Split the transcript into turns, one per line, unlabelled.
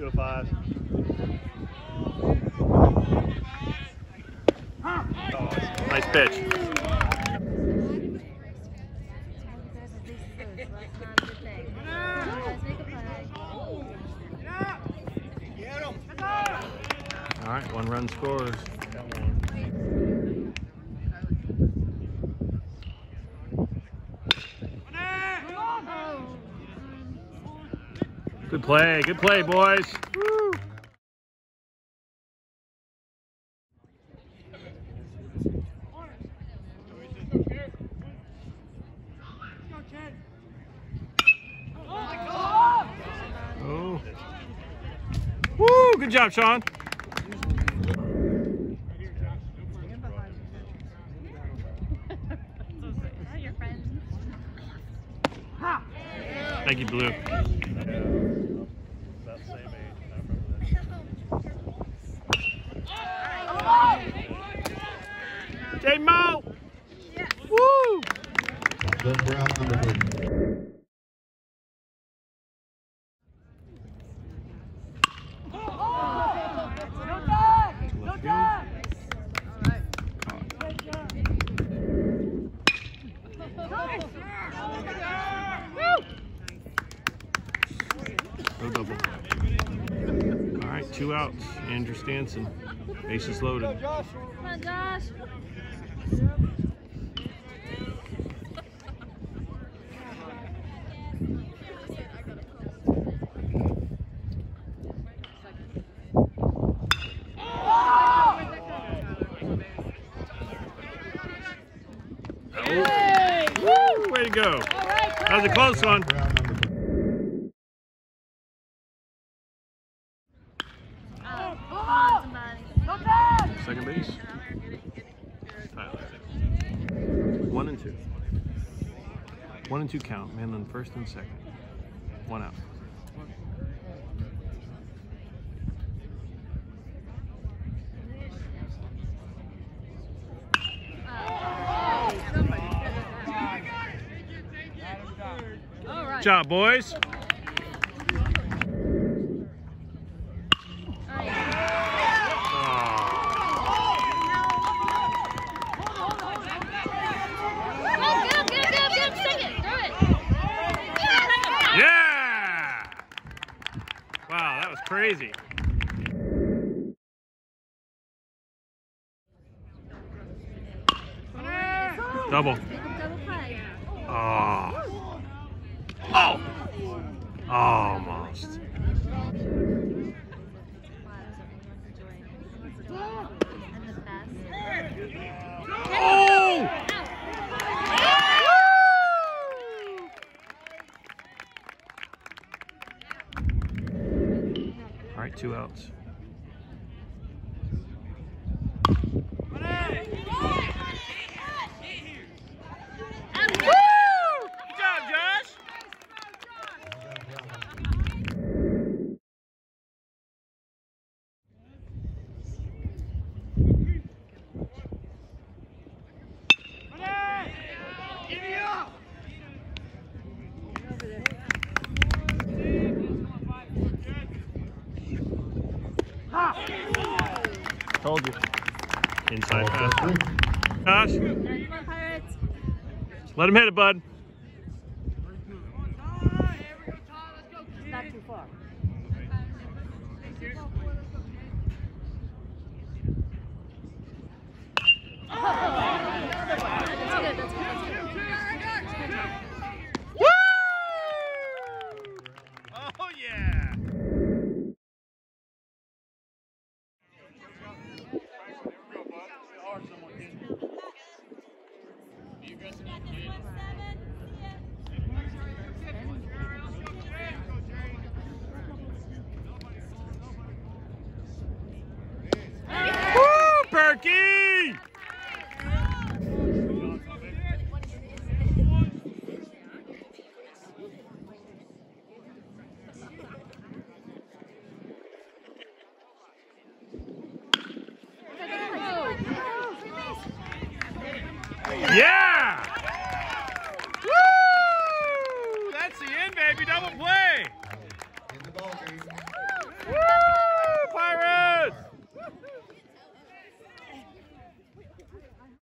to 5. Nice pitch. All right, 1 run scores. Good play, boys. Woo. Oh. Woo, good job, Sean. Thank you, Blue. J Mo! Yeah. Woo! No double. All right, 2 outs. Andrew Stanton. Bases loaded.
Come on, Josh.
Woo! Way to go. That was a close one. Second base. Tyler. 1 and 2. 1 and 2 count. Man on first and second. 1 out. Good job, boys. Wow, that was crazy. Double. Oh. Oh. Almost. Oh! All right, 2 outs. Told you. Inside pass. Josh. Let him hit it, bud.
Not too far.
Woo! Oh yeah. Woo, Perky! Yeah! Woo! That's the end, baby. Double play!